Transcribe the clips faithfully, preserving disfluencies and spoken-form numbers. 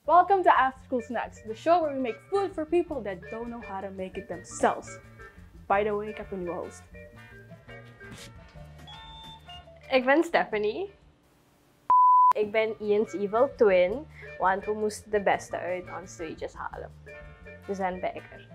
Welcome to After School Snacks, the show where we make food for people that don't know how to make it themselves. By the way, ik heb een nieuwe host. Ik ben Stephanie. Ik ben Ian's evil twin, want we moesten de beste uit ons tweetjes halen. We zijn bijker.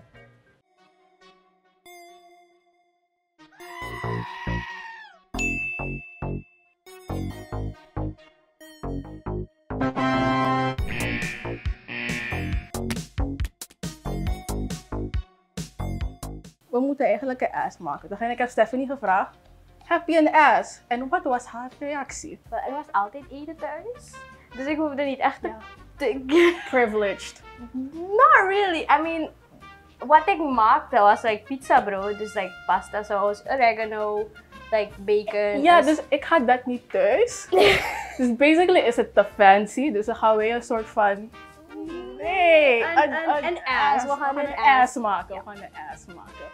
We moeten eigenlijk een ass maken. Toen heb ik aan Stephanie gevraagd, heb je een ass? En wat was haar reactie? Wel, er was altijd eten thuis, dus ik hoefde niet echt Ja. te... Privileged. Not really. I mean, wat ik maakte was like pizza brood, dus like pasta saus, oregano, like bacon. Ja, en- dus ik ga dat niet thuis. Dus basically is het te fancy. Dus dan gaan we een soort van... Nee, Een- een- een ass. We gaan een ass. maken. Ja. We gaan een ass maken.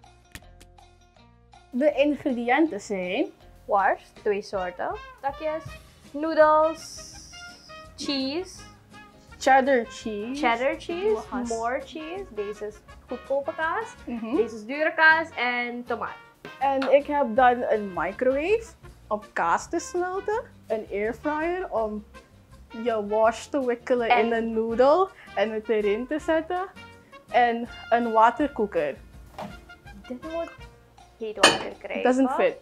De ingrediënten zijn... worst, twee soorten. Takjes, noodles, cheese, Cheddar cheese. cheddar cheese, Kaas. more cheese. Deze is goedkope kaas. Mhm. Deze is dure kaas en tomaat. En ik heb dan een microwave om kaas te smelten. Een airfryer om je wash te wikkelen En- in een noodle en het erin te zetten. En een waterkoeker. Dit moet heet water krijgen. It doesn't fit.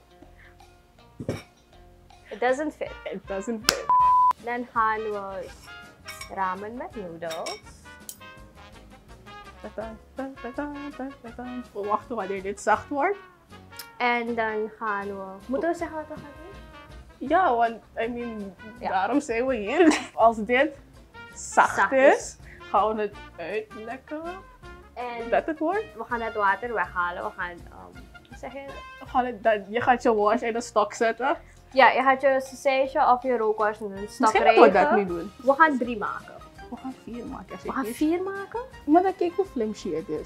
It doesn't fit. It doesn't fit. Dan gaan we ramen met noodles. Ta-ta, ta-ta, ta-ta. We wachten wanneer dit zacht wordt. En dan gaan we... Moeten we zeggen wat we gaan doen? Ja, want I mean, Ja. daarom zijn we hier. Als dit zacht, Zacht is, is. gaan we het uitlekken. En Dat het wordt. we gaan het water weghalen. We gaan... Um, wat zeg je? We gaan het dan, je gaat je wash in een stok zetten. Ja, je gaat je sausage of je rookworst in een stok Misschien moeten we dat rijgen. niet doen. We gaan drie maken. We gaan vier maken. We gaan zeker. vier maken? Maar dan kijk hoe flimsy het is.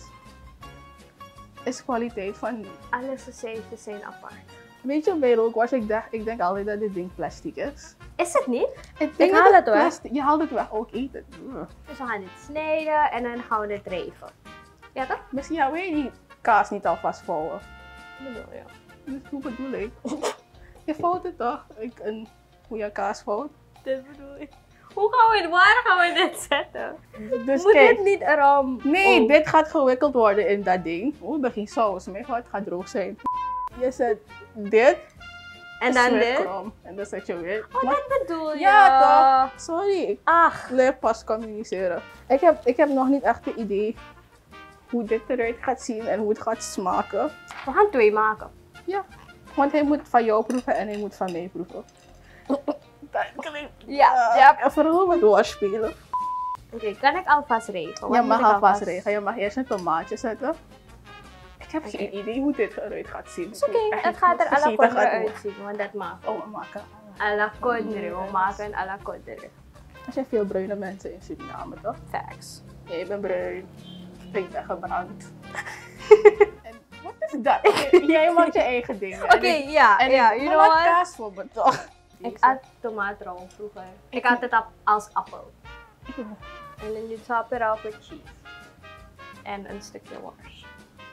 Is kwaliteit van... Alle sausages zijn apart. Weet je, bij rookwash, ik denk, ik denk altijd dat dit ding plastic is. Is het niet? Ik, denk haal dat het weg. plastic- Je haalt het weg, ook eten. Ugh. Dus we gaan het snijden en dan gaan we het drijven. Ja toch? Misschien ja, wil je die kaas niet alvast vouwen? Bedoel je? Dus hoe bedoel ik? Je vouwt het toch? Ik een goede kaas vouwt. Dit bedoel ik. Hoe gaan we het, waar gaan we dit zetten? Dus Moet kijk. dit niet erom? Nee, Oh. dit gaat gewikkeld worden in dat ding. Oeh, er geen saus mee. Het gaat droog zijn. Je zet dit. En dan is weer dit? krom. En dan zet je weer. Oh, Maar- dat bedoel je? Ja toch? Sorry, ik Ach. leer pas communiceren. Ik heb, ik heb nog niet echt een idee hoe dit eruit gaat zien en hoe het gaat smaken. We gaan twee maken. Ja, want hij moet van jou proeven en hij moet van mij proeven. Dat klinkt... Ja, ja. En vooral met wash spelen. Oké, kan ik alvast regelen? Wat Je moet mag ik alvast regelen. Je mag eerst een tomaatje zetten. Ik heb Oké. geen idee hoe dit eruit gaat zien. Is oké, Echt het gaat er à la vergeten kodre gaat worden. uitzien, want dat maken Oh, we maken. à la kodre. We Yes. maken à la kodre. Er zijn veel bruine mensen in Suriname, toch? Facts. Nee, ik ben bruin. Ik ben gebrand. En wat is dat? Oké, jij maakt je eigen dingen. Oké, ja, En ja, ik you maak know what? kaas voor me, toch? Ik at tomaatron vroeger. Ik had het op als appel. En dan you top it off with cheese. En een stukje wors.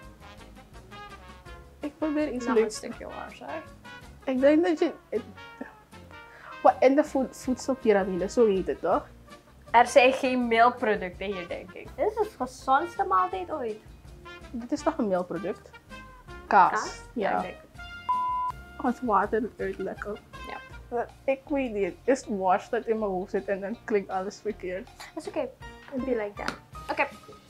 Ik probeer iets Nog een leuks. stukje wors, hè? Ik denk dat je... het- Wat in de voed, voedselpiramide, zo heet het toch? Er zijn geen meelproducten hier, denk ik. Dit is de gezondste maaltijd ooit. Dit is toch een meelproduct? Kaas. Kaas? Ja. ik denk het. Als water uitlekken. Ja. Ik weet niet. Is wash dat in mijn hoofd zit en dan klinkt alles verkeerd. Dat is oké. It'll be like that. Oké.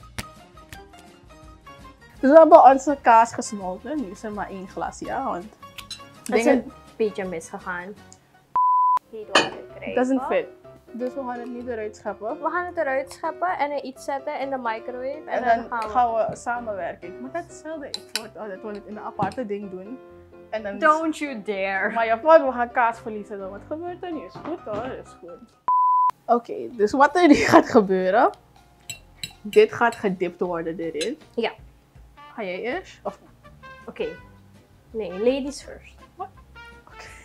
Dus we hebben onze kaas gesmolten. Nu is er maar één glas, ja. Want Het is dingen een beetje misgegaan. Heet water krijgen. doesn't fit. Dus we gaan het niet eruit scheppen. We gaan het eruit scheppen en er iets zetten in de microwave. En, En, dan, dan gaan we... gaan we samenwerken. Maar dat stelde ik voor dat we het in een aparte ding doen. En dan Don't you dare. Maar ja, wat, we gaan kaas verliezen dan. Wat gebeurt er nu? Is goed hoor, is goed. Oké, dus wat er nu gaat gebeuren. Dit gaat gedipt worden erin. Ja. Ga jij eerst? Of... Oké. Nee, ladies first.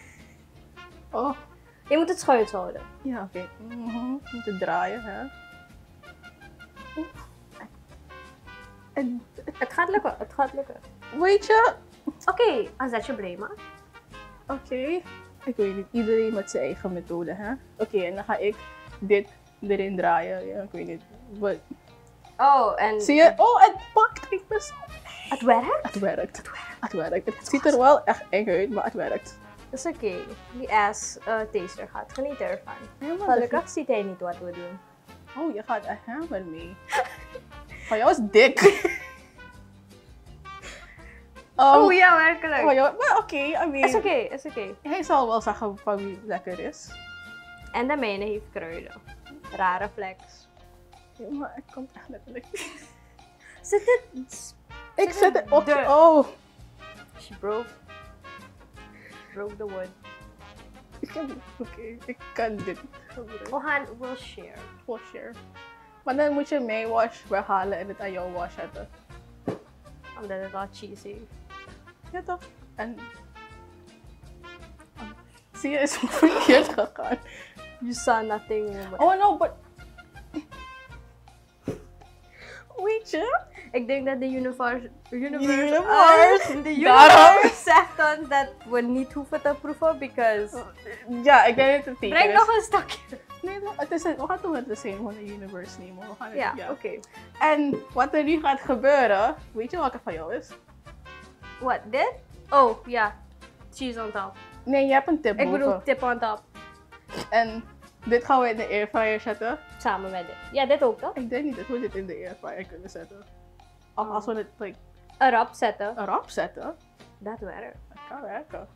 Oh, Je moet het schuins houden. ja oké. Mhm. Moet het draaien, hè. En, Het gaat lukken, het gaat lukken. weet je, Oké, okay, als dat je blij maakt. oké. Okay. Ik weet niet, iedereen met zijn eigen methode, hè? Oké, okay, en dan ga ik dit erin draaien. Ja, ik weet niet. Wat... Oh, en... Zie je? Oh, het pakt. Ik ben zo... Het werkt? Het werkt. Het werkt. Het werkt. Het ziet er wel echt eng uit, maar het werkt. Dat is oké. Okay. Die ass uh, taster gaat genieten ervan. Ja, gelukkig ziet hij niet wat we doen. Oh, je gaat echt helemaal mee. Van jou is dik. um, oh ja, werkelijk. Oh, ja, maar oké, okay, I mean... Is oké, okay, is oké. Okay. Hij zal wel zeggen van wie lekker is. En de mijne heeft kruiden. Rare flex. Ja, maar het komt echt letterlijk. Zit het... Ik zet het op. Oh. She broke. Broke the wood. Oké, okay, ik kan dit gebruiken. We gaan, we'll share. We'll share. Maar dan moet je mijn wash weghalen en het aan jouw wash zetten. Omdat het al cheesy is. Ja toch? En... Zie je, is verkeerd gegaan. You saw nothing. Oh no, but... Weet je? Ik denk dat de universe... Universe... universe. Uh, de universe zegt ons dat we niet hoeven te proeven, because... Ja, ik denk dat het teken Breng is. nog een stokje. Nee, het is een, we gaan toch met de same van de universe nemen. We gaan het, Ja, ja. oké. Okay. En wat er nu gaat gebeuren, weet je welke van jou is? Wat, dit? Oh, ja. Cheese on top. Nee, je hebt een tip Ik boven. bedoel, tip on top. En dit gaan we in de airfryer zetten. Samen met dit. Ja, dit ook toch? Ik denk niet dat we dit in de airfryer kunnen zetten. Of Oh. als we het like, Erop zetten. erop zetten, Dat werkt. dat kan werken.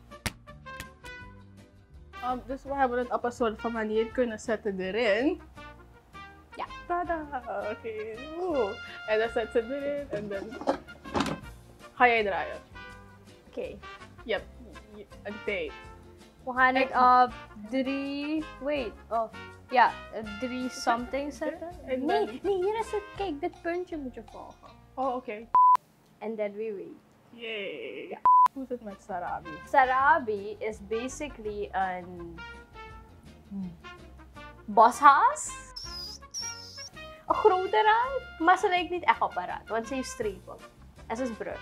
Um, dus we hebben het op een soort van manier kunnen zetten erin. Ja. Tada! Oké. Okay. En dan zet ze erin en dan ga jij draaien. Oké. Okay. Je hebt een thee. We gaan het op drie... Wait. Oh. Ja, drie something zetten. En Nee, dan- nee, hier is het. Kijk, dit puntje moet je volgen. Oh, oké. Okay. And then we wait. Yay. Ja. Hoe is het met sarabi? Sarabi is basically een boshaas. Een grote raad, maar ze lijkt niet echt op een raad, want ze heeft strepen. En ze is bruin.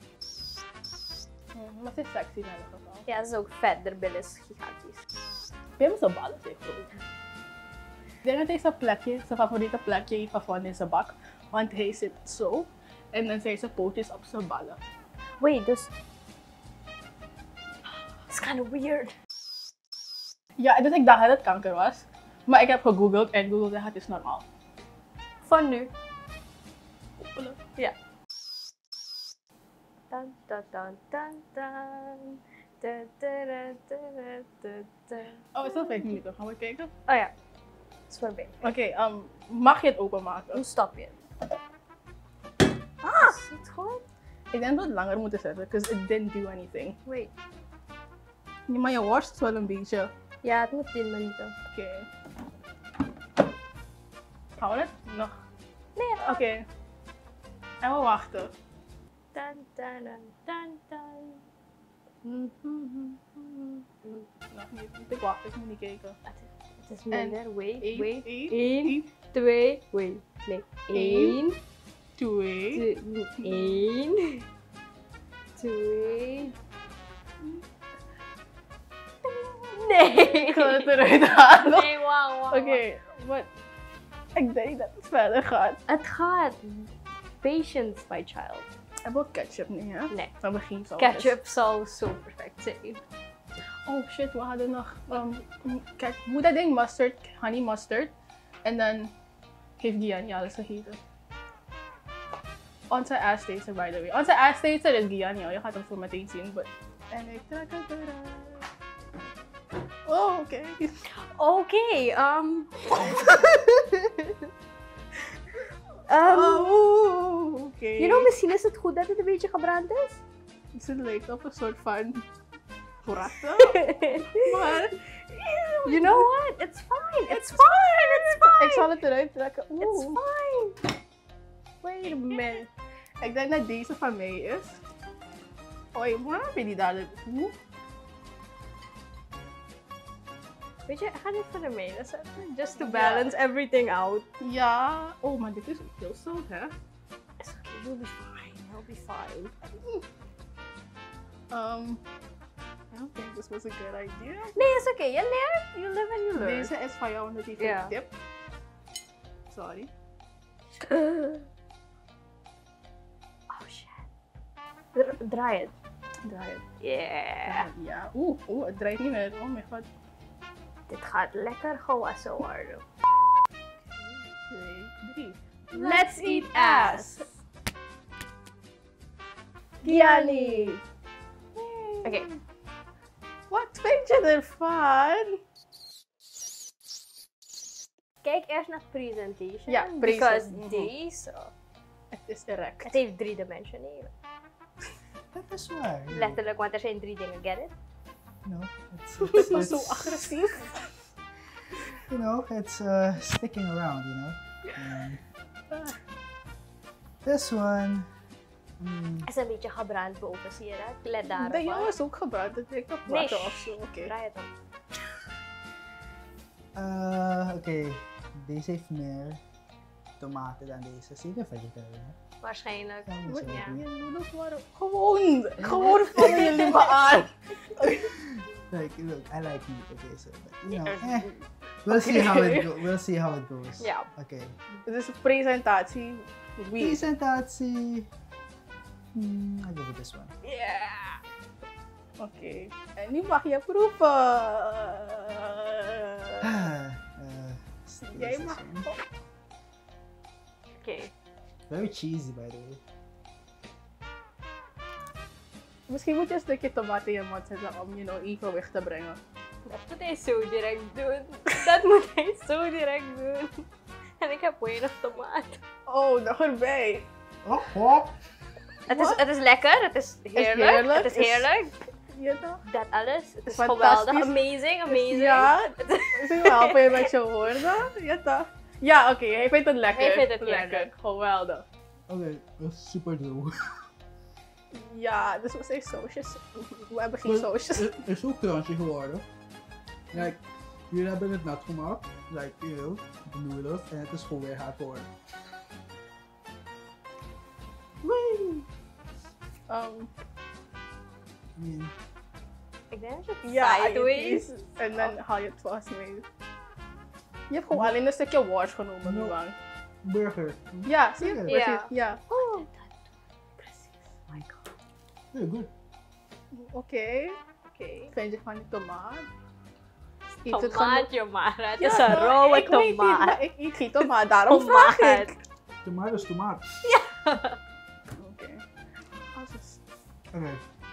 Hmm, maar ze is sexy in elk geval. Ja, ze is ook vet, haar bil is gigantisch. Ben je zijn ballen heeft groot? Ik denk dat hij zijn plekje, zijn favoriete plekje heeft gevonden in zijn bak. Want hij zit zo en dan zijn zijn pootjes op zijn ballen. Wait, dus... It's kind of weird. Ja, dus ik dacht dat het kanker was. Maar ik heb gegoogeld en Google zegt het is normaal. Van nu. Hopelijk. Ja. Dun, dun, dun, dun, dun. Dun, dun, dun, dun, dun, dun. Oh, is dat vijf minuten? Gaan we kijken? Oh ja, het is voorbij. Oké, okay, um, mag je het openmaken? Hoe stop je het? Ah! Is het goed? Ik denk dat we het langer moeten zetten, because it didn't do anything. Wait. Ja, maar je worst is wel een beetje. Ja, het moet tien minuten. Oké. Okay. Gaan we het nog? Nee, Oké. Okay. En we wachten. Dun, dun, dun, dun, dun. Nog niet. Ik wacht, ik moet niet kijken. Het is minder. Wait, Eén, wait. één, Eén, één, twee, wait. Nee. Eén, twee. twee, één, twee. Nee! Ik ga het eruit halen. Nee, wauw, wauw. Oké, okay, maar ik denk dat het verder gaat. Het gaat. Patience, my child. Hebben we ketchup nu, hè? Nee. Dan begin zo. Ketchup zal zo perfect zijn. Oh shit, we hadden nog. Um, kijk, hoe dat ding mustard, honey mustard. En dan heeft Gianni alles gegeten. Onze ass taster, by the way. Onze ass taster is Gianni, je gaat hem zo meteen zien. But... En ik trek het eruit. Oh, oké. Okay. Oké, okay, um... um... Oh, oké. Okay. You know, misschien is het goed dat het een beetje gebrand is. Het lijkt op een soort van burrata. Maar... You know what? It's fine. It's fine. It's fine. Ik zal het eruit trekken. Oeh. It's fine. Wait a minute. Ik denk dat deze van mij is. Oei, waarom heb je die daar? Hoe? Weet je, ik ga dit voor de mijne zetten. Just to balance everything out. Ja. Oh, maar dit is ook heel zout, hè? It's okay, you'll be fine. You'll be fine. Um, I don't think this was a good idea. Nee, it's okay. Je leert. You live and you learn. Deze is van jou natuurlijk Ja. een tip. Sorry. Oh shit. Dra- Draai het. Draai het. Yeah. Ja. Oeh, oeh, het draait niet meer. Oh mijn god. Dit gaat lekker gewassen worden. Twee, drie. Let's eat ass. Gianni. Oké. Wat vind je ervan? Kijk eerst naar presentation. Ja, Because present. deze, Het is erect. het heeft drie dimensioneren. Dat is waar. Letterlijk, want er zijn drie dingen. Get it? You know, it's, Het it's, was zo it's, agressief. you know, it's uh, sticking around, you know. And this one, mm, Het is een beetje gebrand boven, zie je dat? Let daarop. De jou hoor. is ook gebrand. Het lijkt op Nee, water shh. of zo. Oké. Draai het om. uh, oké, deze heeft meer tomaten dan deze. Zeker vegetarian. Waarschijnlijk. Ja, moet Wat? je Ja. doen. Je noedels waren gewoon, gewoon vallen jullie me aan. Like, look, I like meat. Okay, so but, you know, Yeah. eh, we'll see how Okay. it go. We'll see how it goes. Ja. Okay. Het is een presentatie. Wie? Presentatie. Hmm, I'll give it this one. Yeah. Oké. En nu mag je proeven. Ah, uh, Jij this mag. one. Oké. Very cheesy, by the way. Misschien moet je een stukje tomaat in je mond zetten om je know, evenwicht te brengen. Dat moet hij zo direct doen. Dat moet hij zo direct doen. En ik heb weinig tomaat. Oh, nog erbij. Oh, oh. Het is, het is lekker, het is heerlijk. heerlijk, Het is is- heerlijk. Ja toch? Dat alles. Het is Fantastisch. geweldig. Amazing, amazing. Ja, Het is- ik wil helpen je met je woorden. Ja toch? Ja, oké. Hij vindt het lekker. Hij vindt het lekker. lekker. Geweldig. Okay, that's super droog. Ja, dus we zijn sausjes. We hebben geen sausjes. Het is zo crunchy geworden. Like, jullie hebben het nat gemaakt. Like, you know, de noedels. En het is gewoon weer hard geworden. Wee. Um, I mean, Ik denk dat het ja, sideways. het is- en dan haal je het vast mee. Je hebt gewoon alleen een stukje wash genomen, No. nu lang. burger. Ja, zie je? Ja. Precies. Ja. Oh. Precies. My god. Yeah, good. Oké. Oké. Vind je van die tomaat? Eet het Tomaat, Jomara. Het Ja, is een maar rauwe ik weet niet, tomaat. maar ik eet geen tomaat, daarom vraag Tomaat. ik. Tomaat is tomaat. Oké. Als het- Oké.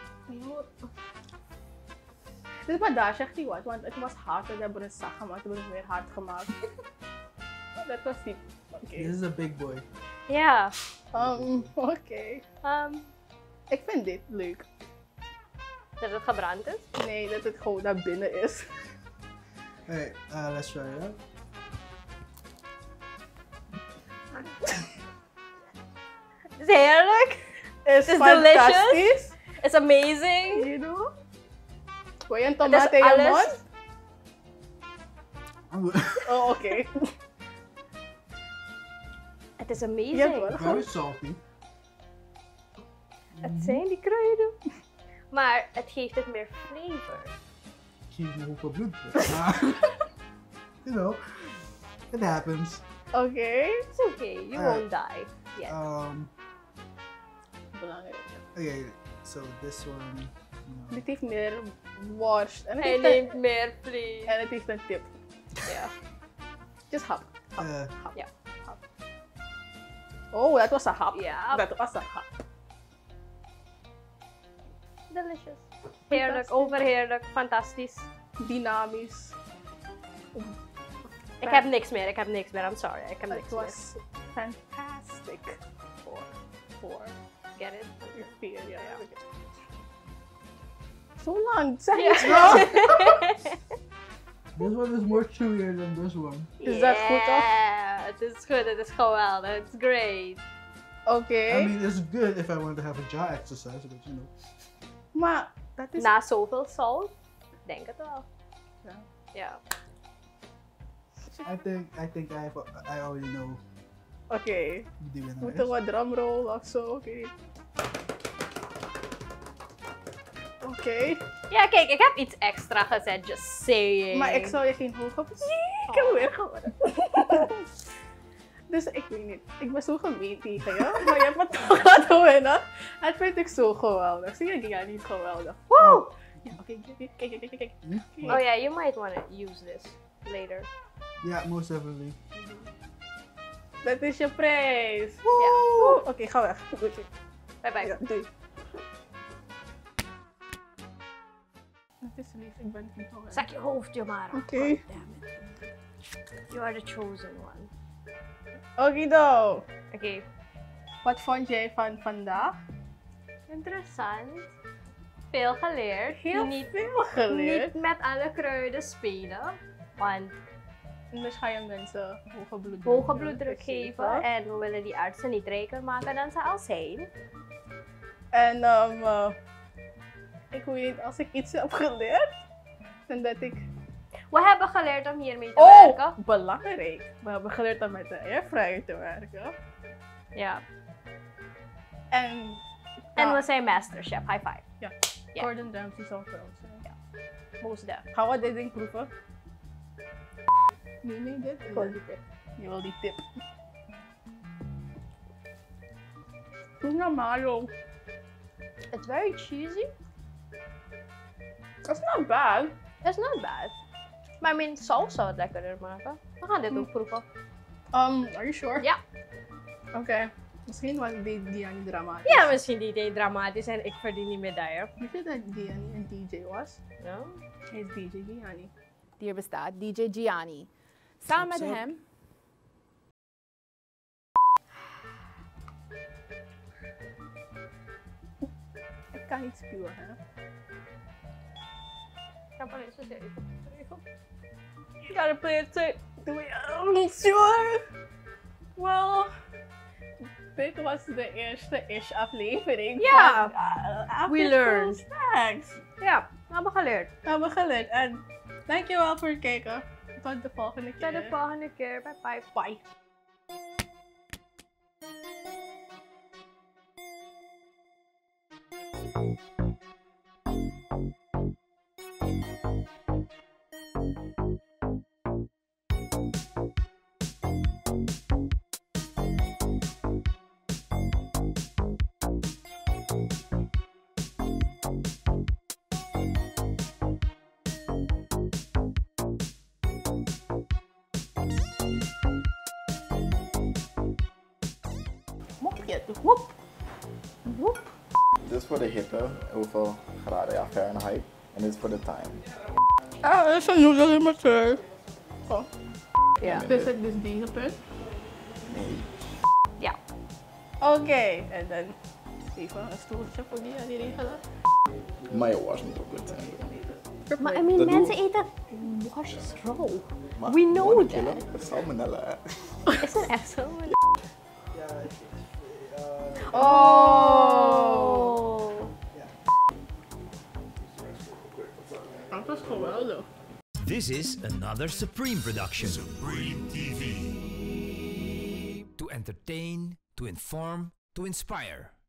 Dus maar daar zegt hij wat, want het was hard en we hebben een zacht gemaakt, we hebben het weer hard gemaakt. Dat was niet. Oké. This is a big boy. Ja. Um, Oké. ehm, Ik vind dit leuk. dat het gebrand is. Nee, dat het gewoon naar binnen is. Alright, uh, let's try it out. Het is heerlijk. Is is fantastisch. Het is amazing. You know? Wil je een Het tomaat is in je alles. mond? I'm good. Oh, oké. Het is amazing. Ja, hoor. Very salty. Het zijn die kruiden. Maar het geeft het meer flavor. Geef me hoeveel bloed. Maar, you know, it happens. Oké. It's okay. You Alright. won't die. Yes. Um, Belangrijk. okay, so this one. you know. Dit heeft meer worst. En het Hij heeft neemt een, meer vlees. en het heeft een tip. Ja. Just hap. Hap. Uh, hap. Ja. Hap. Oh, dat was een hap. Ja. Dat was een hap. Delicious. Heerlijk, overheerlijk, fantastisch. Dynamisch. Ik heb niks meer, ik heb niks meer. I'm sorry, ik heb Het niks meer. was fantastic. Voor. Voor. Get it? Je vier, ja. ja. Zo lang, zeg Ja. iets wel. this one is more chewier than this one. Is dat goed, of? Ja, het is goed, het is geweldig, het is great. Oké. I mean, it's good if I want to have a jaw exercise, but you know. Maar dat is... Na zoveel zout, denk het wel. Ja. Ja. I think I think I have, I already know Oké. Okay. wie die winnaar Moeten is. we drumroll of zo? Oké. Okay. Oké. Okay. Ja, kijk, ik heb iets extra gezet, just saying. Maar ik zou je geen hoog op. Ik heb weer gewonnen. Dus ik weet niet. Ik ben zo gemeen tegen je. Maar je hebt me toch laten winnen. Dat vind ik zo geweldig. Zie je, die gaat niet geweldig. Woe! Ja, oké, kijk, kijk, kijk, kijk. Oh yeah, you might want to use this later. Ja, most definitely. Dat is je prijs. Ja. Oké, okay, ga weg. Doei. Bye bye. Ja, doei. Dat is lief, ik ben niet geweldig. Zak je hoofd, Jomara. Oké. Okay. You are the chosen one. Okido. Oké. Okay. Wat vond jij van vandaag? Interessant. Veel geleerd. Heel niet, veel geleerd. Niet met alle kruiden spelen. Want dus ga je mensen hoge bloeddruk, hoge bloeddruk geven. En we willen die artsen niet rijker maken dan ze al zijn. En um, uh, ik weet niet, als ik iets heb geleerd, dan dat ik... We hebben geleerd om hiermee te oh, werken. Belangrijk. We hebben geleerd om met de airfryer te werken. Ja. En... En ah, we zijn masterchef. High five. Ja. Ja. Gordon Ramsay zou proud zijn. Ja. Most def. Gaan we dit ding proeven? Nee, nee, dit. Gewoon die tip. Je wil die tip. Hoe is nou Mario? It's very cheesy. That's not bad. It's not bad. Maar I mean, saus zou het lekkerder maken. We gaan dit ook proeven. Um, are you sure? Ja. Oké. Okay. Misschien was die Diani dramatisch. Ja, misschien die idee dramatisch en ik verdien die medaille. Weet je dat Diani een D J was? Ja. Hij is D J Diani. Die er bestaat, D J Gianni. Samen met Zo, zo. hem Ik kan niet spuwen, hè? Ik heb alleen zo'n serie. You gotta play it safe. Do we? I'm sure. Well, dit was de eerste ish aflevering. Ja. Van, uh, We learned. Snacks. Ja, we hebben geleerd. We hebben geleerd. En dankjewel voor het kijken. Tot de volgende keer. Tot de volgende keer. Bye bye. Bye. Whoop. Whoop. Dit is voor de hitte, hoeveel graden, ja, Fahrenheit. En dit is voor de time. Ah, dat is een noedelimiteur. Oh. Ja. Dus het is deze punt. Nee. Ja. Oké, okay. En dan even een stoeltje voor die aan die regelen. Mayo wash moet ook goed zijn. Maar I mean, Dat mensen doen eten wash is raw. Maar We know gewoon that. killen, dat is salmonella. Is het echt zo? Oh. Dat was geweldig. This is another Supreme production. Supreme T V. To entertain, to inform, to inspire.